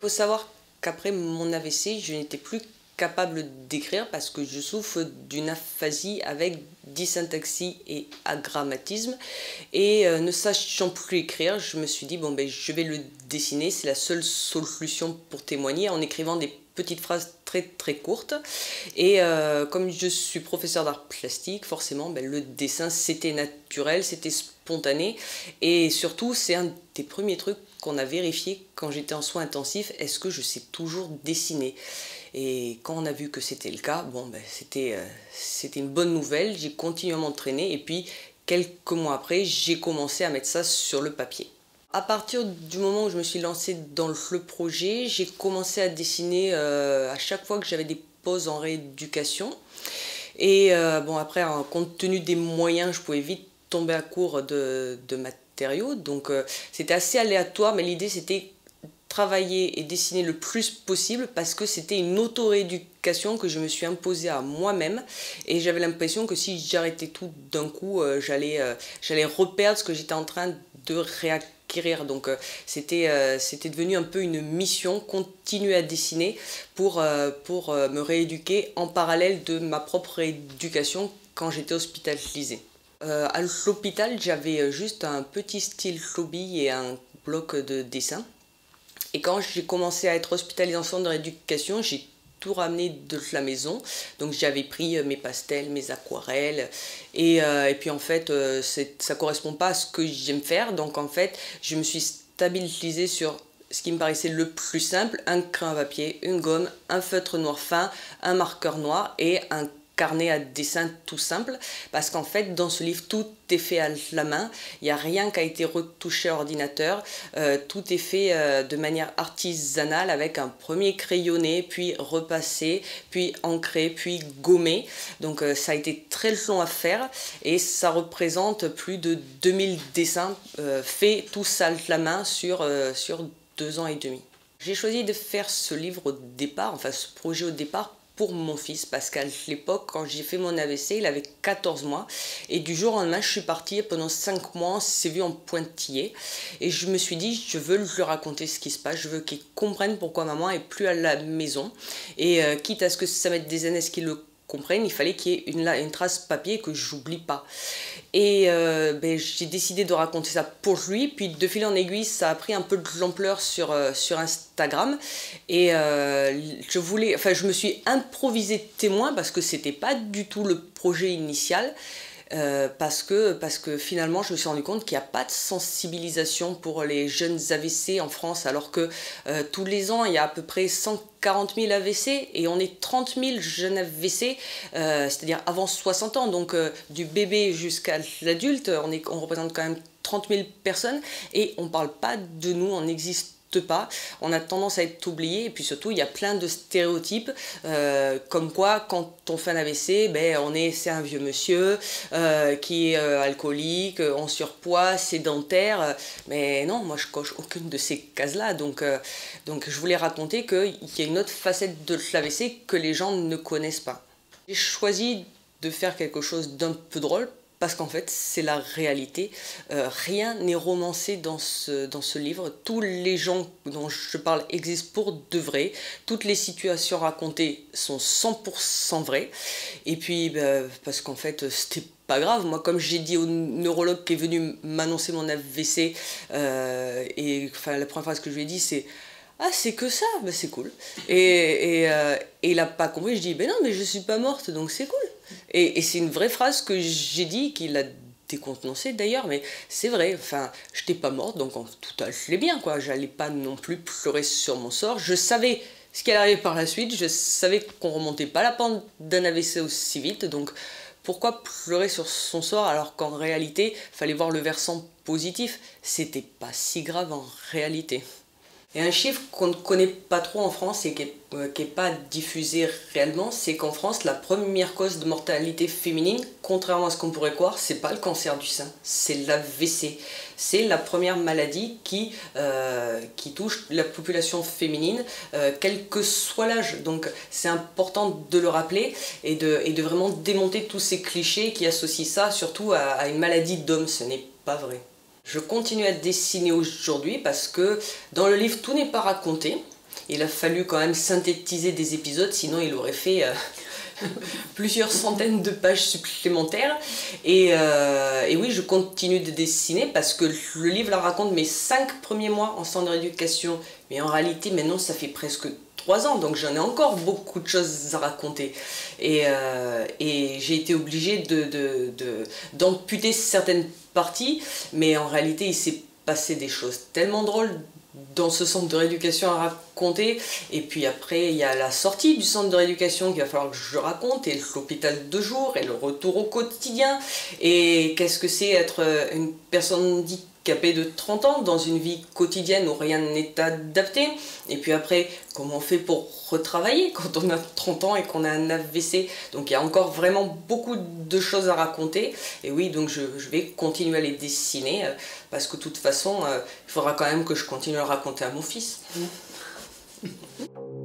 Il faut savoir qu'après mon AVC, je n'étais plus capable d'écrire parce que je souffre d'une aphasie avec dysyntaxie et agrammatisme. Et ne sachant plus écrire, je me suis dit, bon ben je vais le dessiner, c'est la seule solution pour témoigner en écrivant des petites phrases très courtes. Et comme je suis professeur d'art plastique, forcément ben, le dessin c'était naturel, c'était spontané. Et surtout c'est un des premiers trucs qu'on a vérifié quand j'étais en soins intensifs, est-ce que je sais toujours dessiner? Et quand on a vu que c'était le cas, bon ben c'était une bonne nouvelle, j'ai continué à m'entraîner et puis quelques mois après, j'ai commencé à mettre ça sur le papier. À partir du moment où je me suis lancée dans le projet, j'ai commencé à dessiner à chaque fois que j'avais des pauses en rééducation. Et bon après, compte tenu des moyens, je pouvais vite tomber à court de matériaux. Donc c'était assez aléatoire, mais l'idée c'était travailler et dessiner le plus possible parce que c'était une auto-rééducation que je me suis imposée à moi-même et j'avais l'impression que si j'arrêtais tout d'un coup, j'allais reperdre ce que j'étais en train de réacquérir. Donc c'était devenu un peu une mission, continuer à dessiner pour me rééduquer en parallèle de ma propre rééducation quand j'étais hospitalisée. À l'hôpital, j'avais juste un petit stylo hobby et un bloc de dessin. Et quand j'ai commencé à être hospitalisée en centre de rééducation, j'ai tout ramené de la maison. Donc j'avais pris mes pastels, mes aquarelles. Et puis en fait, ça ne correspond pas à ce que j'aime faire. Donc en fait, je me suis stabilisée sur ce qui me paraissait le plus simple. Un crayon à papier, une gomme, un feutre noir fin, un marqueur noir et un carnet à dessin tout simple, parce qu'en fait dans ce livre tout est fait à la main, il n'y a rien qui a été retouché à l'ordinateur, tout est fait de manière artisanale avec un premier crayonné, puis repassé, puis encré, puis gommé. Donc ça a été très long à faire et ça représente plus de 2000 dessins faits tous à la main sur 2 ans et demi. J'ai choisi de faire ce livre au départ, enfin ce projet au départ, pour mon fils, parce qu'à l'époque, quand j'ai fait mon AVC, il avait 14 mois. Et du jour au lendemain, je suis partie, pendant 5 mois, on s'est vu en pointillé. Et je me suis dit, je veux lui raconter ce qui se passe, je veux qu'il comprenne pourquoi maman est plus à la maison. Et quitte à ce que ça mette des années à ce qu'il le comprenne, il fallait qu'il y ait une trace papier que j'oublie pas. Et j'ai décidé de raconter ça pour lui, puis de fil en aiguille, ça a pris un peu de l'ampleur sur Instagram. Et je me suis improvisée témoin parce que c'était pas du tout le projet initial. Parce que finalement je me suis rendu compte qu'il n'y a pas de sensibilisation pour les jeunes AVC en France, alors que tous les ans il y a à peu près 140 000 AVC et on est 30 000 jeunes AVC, c'est-à-dire avant 60 ans, donc du bébé jusqu'à l'adulte, on représente quand même 30 000 personnes et on ne parle pas de nous, on n'existe pas, on a tendance à être oublié et puis surtout il y a plein de stéréotypes comme quoi quand on fait un AVC, c'est un vieux monsieur qui est alcoolique, en surpoids, sédentaire, mais non, moi je coche aucune de ces cases là, donc je voulais raconter qu'il y a une autre facette de l'AVC que les gens ne connaissent pas. J'ai choisi de faire quelque chose d'un peu drôle parce qu'en fait, c'est la réalité. Rien n'est romancé dans ce livre. Tous les gens dont je parle existent pour de vrai. Toutes les situations racontées sont 100% vraies. Et puis, parce qu'en fait, c'était pas grave. Moi, comme j'ai dit au neurologue qui est venu m'annoncer mon AVC, la première phrase que je lui ai dit, c'est « Ah, c'est que ça, c'est cool. » Et il n'a pas compris. Je dis « Ben non, mais je suis pas morte, donc c'est cool. » Et c'est une vraie phrase que j'ai dit, qu'il a décontenancé d'ailleurs, mais c'est vrai, enfin, je n'étais pas morte, donc tout allait bien, quoi. J'allais pas non plus pleurer sur mon sort. Je savais ce qui allait arriver par la suite, je savais qu'on remontait pas la pente d'un AVC aussi vite, donc pourquoi pleurer sur son sort alors qu'en réalité, il fallait voir le versant positif. C'était pas si grave en réalité. Et un chiffre qu'on ne connaît pas trop en France et qui n'est pas diffusé réellement, c'est qu'en France, la première cause de mortalité féminine, contrairement à ce qu'on pourrait croire, c'est pas le cancer du sein, c'est l'AVC. C'est la première maladie qui touche la population féminine, quel que soit l'âge. Donc c'est important de le rappeler et de vraiment démonter tous ces clichés qui associent ça surtout à une maladie d'homme. Ce n'est pas vrai. Je continue à dessiner aujourd'hui parce que dans le livre tout n'est pas raconté. Il a fallu quand même synthétiser des épisodes, sinon il aurait fait plusieurs centaines de pages supplémentaires. Et oui, je continue de dessiner parce que le livre la raconte mes 5 premiers mois en centre de rééducation. Mais en réalité, maintenant, ça fait presque 3 ans, donc j'en ai encore beaucoup de choses à raconter. Et j'ai été obligée d'amputer certaines parties, mais en réalité, il s'est passé des choses tellement drôles dans ce centre de rééducation à raconter. Et puis après, il y a la sortie du centre de rééducation qu'il va falloir que je raconte, et l'hôpital de jour, et le retour au quotidien. Et qu'est-ce que c'est être une personne handicapée de 30 ans dans une vie quotidienne où rien n'est adapté. Et puis après, comment on fait pour retravailler quand on a 30 ans et qu'on a un AVC. Donc il y a encore vraiment beaucoup de choses à raconter. Et oui, donc je vais continuer à les dessiner parce que de toute façon, il faudra quand même que je continue à raconter à mon fils.